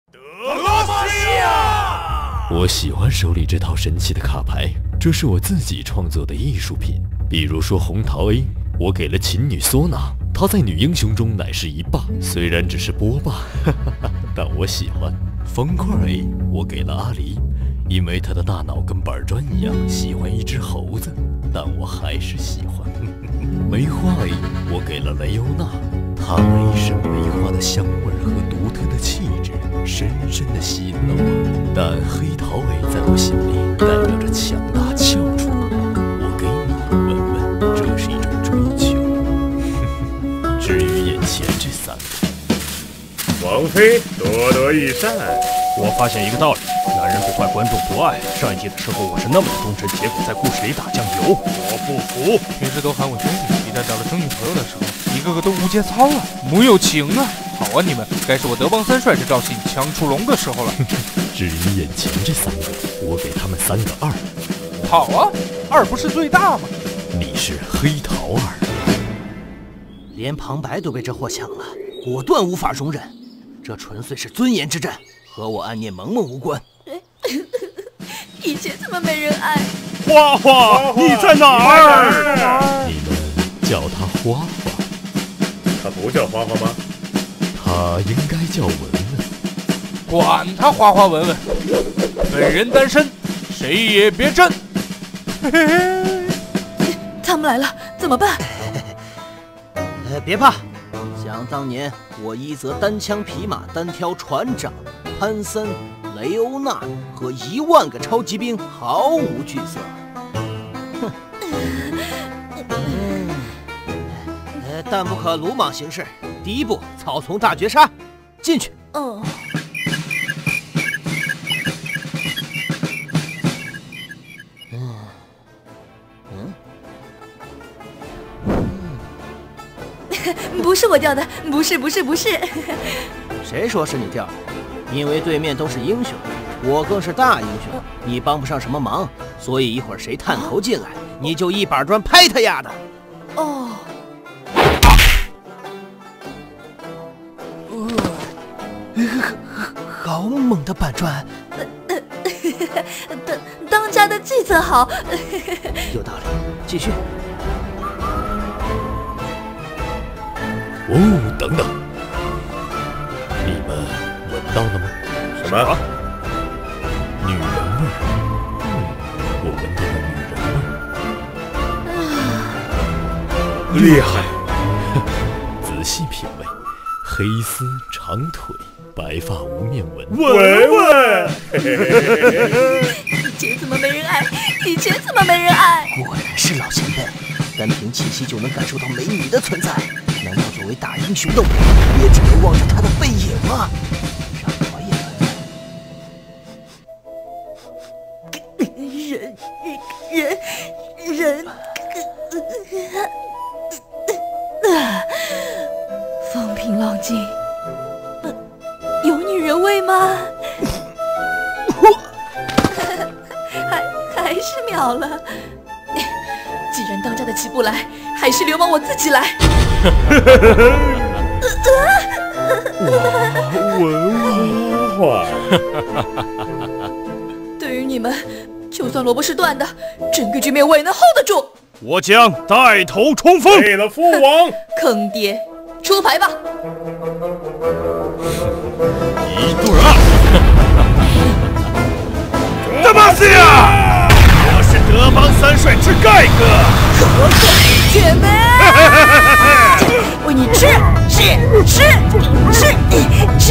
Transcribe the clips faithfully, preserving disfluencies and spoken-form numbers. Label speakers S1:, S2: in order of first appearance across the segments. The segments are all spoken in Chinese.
S1: 德玛西亚！我喜欢手里这套神奇的卡牌，这是我自己创作的艺术品。比如说红桃 A， 我给了琴女索娜，她在女英雄中乃是一霸，虽然只是波霸，哈哈哈，但我喜欢。方块 A， 我给了阿离，因为她的大脑跟板砖一样，喜欢一只猴子，但我还是喜欢。梅花 A， 我给了雷欧娜。它那一身梅花的香味和独特的气质，深深地吸引了我。但黑桃 A 在我心里代表着强大翘楚，我给你闻闻，这是一种追求。至于眼前这三个，
S2: 王妃多多益善。
S3: 我发现一个道理：男人不坏，观众不爱。上一季的时候我是那么的忠诚，结果在故事里打酱油，我不服。
S4: 平时都喊我兄弟，一旦找了真女朋友的时候，一个个都无节操了，没有情啊！好啊，你们，该是我德邦三帅这赵信强出笼的时候了。
S1: 至于眼前这三个，我给他们三个二。
S4: 好啊，二不是最大吗？
S1: 你是黑桃二，
S5: 连旁白都被这货抢了，果断无法容忍。这纯粹是尊严之战，和我暗恋萌萌无关。
S6: 以前怎么没人爱？
S3: 花花，你在哪儿？
S1: 你们叫他花花，
S2: 他不叫花花吗？
S1: 他应该叫文文。
S4: 管他花花文文，本人单身，谁也别争。
S6: 他们来了，怎么办？
S5: 呃，别怕，想当年我一则单枪匹马单挑船长潘森、雷欧娜和一万个超级兵，毫无惧色。哼，呃，但不可鲁莽行事。第一步，草丛大绝杀，进去。
S6: 哦。不是我掉的，不是，不是，不是。
S5: 谁说是你掉的？因为对面都是英雄，我更是大英雄，你帮不上什么忙，所以一会儿谁探头进来，你就一板砖拍他丫的。
S6: 哦。
S5: 好猛的板砖！
S6: 当当家的计策好。
S5: 有道理，继续。
S1: 哦，等等，你们闻到了吗？
S2: 什么？
S1: 女人味儿。嗯，我闻到了女人味儿。
S2: 厉害！
S1: 仔细品味，黑丝长腿，白发无面纹。
S2: 文文，
S6: 以前怎么没人爱？以前怎么没人爱？
S5: 果然是老前辈，单凭气息就能感受到美女的存在。难道作为大英雄的我，也只能望着他的背影吗？让我
S6: 也人人人，风平浪静，有女人味吗？还还是秒了。既然当家的起不来，还是流氓我自己来。
S2: 哇，文花。
S6: 对于你们，就算萝卜是断的，整个局面我也能 hold 得住。
S3: 我将带头冲锋。
S2: 为了父王，
S6: 坑爹，出牌吧。
S3: 一对二。德玛西亚，我是德邦三帅之盖哥。
S6: 可可姐妹，为你吃吃吃吃吃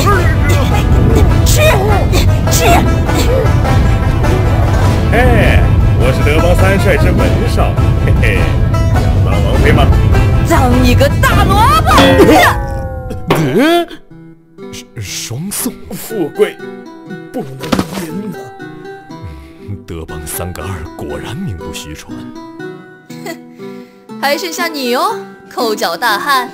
S6: 吃吃。
S2: 嘿，我是德邦三帅之文少，嘿嘿，想当王妃吗？
S6: 当你个大萝卜！
S1: 呃，双送，
S2: 富贵不能淫啊！
S1: 德邦三个二果然名不虚传。
S6: 还剩下你哦，抠脚大汉。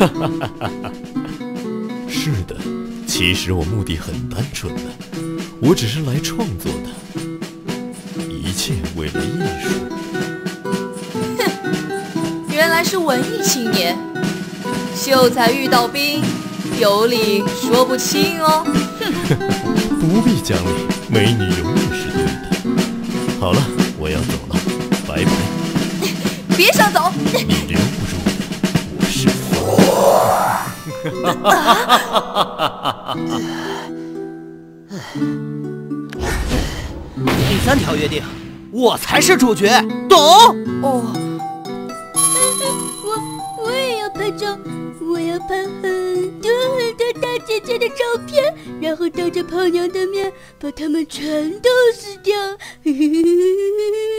S1: 是的，其实我目的很单纯的，我只是来创作的，一切为了艺术。
S6: 哼，原来是文艺青年，秀才遇到兵， 有理说不清哦。
S1: 不必讲理，美女永远是对的。好了，我要走了，拜拜。
S6: 别想走！
S1: 你留不住我，我是佛。
S5: 第三条约定，我才是主角，懂？
S6: 哦，
S7: 我我也要拍照，我要拍很多很多大姐姐的照片，然后当着胖娘的面把她们全都撕掉。